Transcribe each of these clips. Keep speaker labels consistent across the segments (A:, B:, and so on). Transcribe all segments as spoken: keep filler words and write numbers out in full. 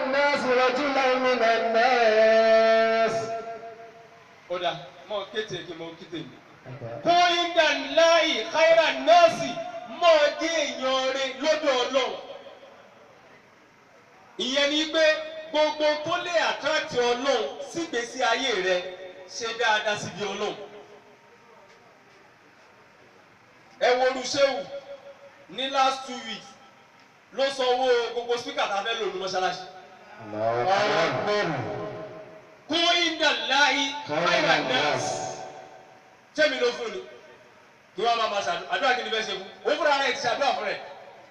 A: الناس رجلا من الناس.
B: Oda, mo kete ki mo kite mi. Kún indallahi khairan nasi mọ̀ dé èèyàn rẹ̀ lọ́dọ̀ Ọlọ́run. Ìyẹn ni pé gbogbo tó lè àtúntì Ọlọ́run sígbésí ayé rẹ̀ ṣe dáadáa síbi Ọlọ́run. Ẹ wo olùṣèwù ní last two weeks ló sanwó gbogbo speaker tá a fẹ́ lò ní mọ́ṣáláṣí. Kún indallahi khairan nasi. Tẹ́mi ló fún ni. Kí wọ́n máa ma ṣàdúrà. Àdúrà kí ni fẹ́ ṣe fún? Ó fúnra rẹ̀ ti ṣàdúrà fún rẹ̀.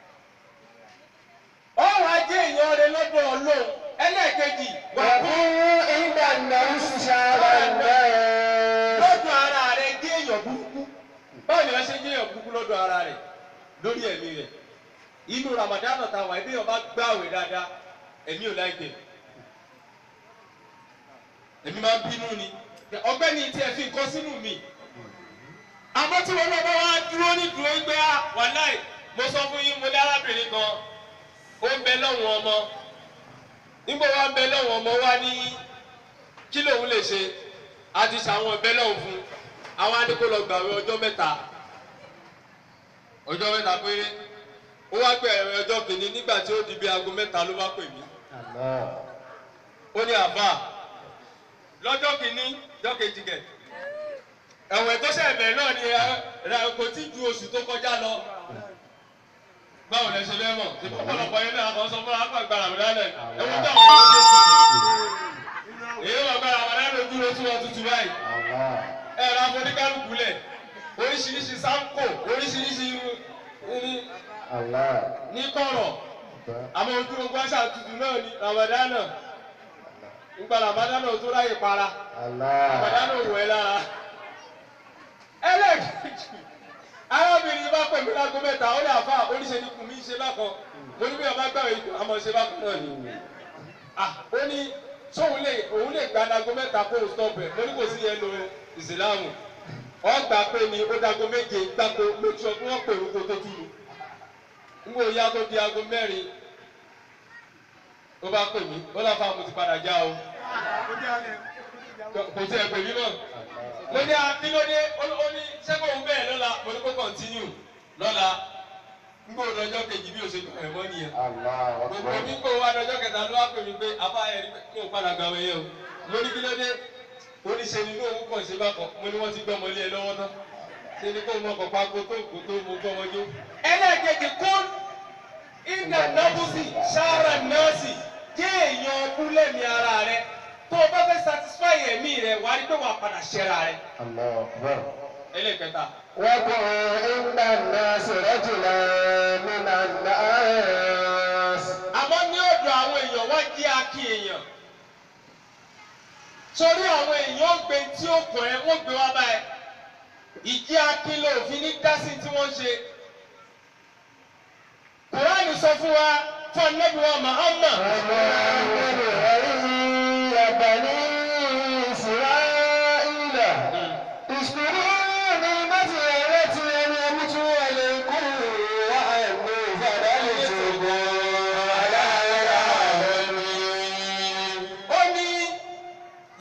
B: Ọ̀rọ̀ ajé èèyàn rẹ̀ lọ́dọ̀ Ọlọ́run. Ẹlẹ́ẹ̀kejì.
A: وكن عند الناس شر الناس.
B: Lọ́dọ̀ ara rẹ̀ jẹ́ èèyàn burúkú. Báwo ni wọ́n ṣe jẹ́ èèyàn burúkú lọ́dọ̀ ara rẹ̀? Lórí ẹ̀mí rẹ̀. Inú Ramadan náà ta wà ẹbí ọba gbààwẹ̀ dáadáa. Ẹ̀mí ò láìpẹ́. Ẹ̀mí máa ń bínú ni. Ọgbẹ́ni tí ẹ fi nǹkan sínú mi. Àmọ́ tí wọn náà bá wá dúró ní dúró gbé à wàláì mo sọ fún yín mo ní arábìnrin kan ó ń bẹ lọ́wọ́n ọmọ nígbà wá ń bẹ lọ́wọ́n ọmọ wá ní kí lòun lè ṣe àti ṣàwọn ẹ̀bẹ̀ lọ́wọ́ fún àwọn adékò lọ gbàwé ọjọ́ mẹ́ta ọjọ́ mẹ́ta péré ó wá pè ẹ̀rọ ọjọ́ kìíní nígbà tí ó di bí aago mẹ́ta ló bá pè mí ó ní àbá lọ́jọ́ kìíní ọjọ́ kejì kẹ̀. Ẹ̀wọ̀n tó ṣẹ̀bẹ̀ náà ni ẹ̀ kò tí ju oṣù tó kọjá lọ. Báwo lẹ ṣe fẹ́ mọ̀? Ṣé ọ̀pọ̀lọpọ̀ yẹn náà kan sọ fún akọ̀ ìgbà Ramadan ẹ̀? Ẹ̀wọ̀n tó àwọn ọmọ ṣe tutù. Èyí wọ̀ gba Ramadan ojú ló tún wọn tutù báyìí. Ẹ ra foníkálùkù lẹ̀. Oríṣiríṣi sáńkò, oríṣiríṣi ní kọ̀rọ̀. Àmọ́ ojú ogun àṣà tutù náà ni Ramadan náà. Nígbà Ramadan náà tó ráyè para. Ramadan náà wọ̀ ẹ́ lára. Ẹlẹ́ẹ̀kejì arábìnrin bá pẹ̀lú lágọ́ mẹ́ta ó lè àfa oníṣẹ́ ní kùn mí ṣe bákan mo ní bí ọba gbàwé ikú àmọ́ ṣe bákan náà ni. Ó ní sóun lè òun lè gba lágọ́ mẹ́ta kó o stop ẹ̀ mo ní kò sí yẹn lo ìsìláàmù ọgbà pé ni ó dago méje gbáko lójú ọdún wọn pèrò kó tó túlù. Nígbà òye aago di aago mẹ́rin ó bá pè mí ó lọ́ọ́ fà mo ti padà já o kò tí ẹ pè mí náà. Mo ní akílódé ó ní sẹ́kọ̀ọ́ òun bẹ́ẹ̀ lọ́la mo ní kó kọ̀ntínú lọ́la nígbà òun ọjọ́ kejì bí o ṣe bẹ̀rẹ̀ mọ́ nìyẹn. Gbogbo nígbà òun ọjọ́ kẹta ló wá pè mí pé afá ẹ̀rí ní òun padà gbàwé yẹn o. Mo ní kílódé ó ní ṣe ni ní òun kàn ṣe bákan mo ní wọ́n ti gbọ́ ọmọ ilé ẹ lọ́wọ́ náà. Ṣé ni kó o mọ kọ̀ọ̀pá kó tó kó tó mo gbọ́ ọmọdé. Ẹlẹ́ẹ̀kejì kún ìgbà nọ́bùsì ṣáárà nọ́ọ̀sì jẹ́ èèyàn ọdún lẹ́mìí ara rẹ̀. Tó o bá fẹ́ satisfy ẹ̀mí rẹ̀ wá rí pé wà padà ṣẹ́ra rẹ̀. Ẹlẹ́kẹta.
A: وكن عند الناس رجلا من الناس.
B: Àmọ́ ní ọ̀dọ̀ àwọn èèyàn wá jẹ́ akí èèyàn. Torí àwọn èèyàn gbé tí ó kàn ẹ́ wọ́n gbé wá báyìí. Ìjẹ́ akí ló fi ní dásí tí wọ́n ṣe. Kùránì sọ fún wa fún Ànábì wa Muhammad.
A: بني إسرائيل اذكروا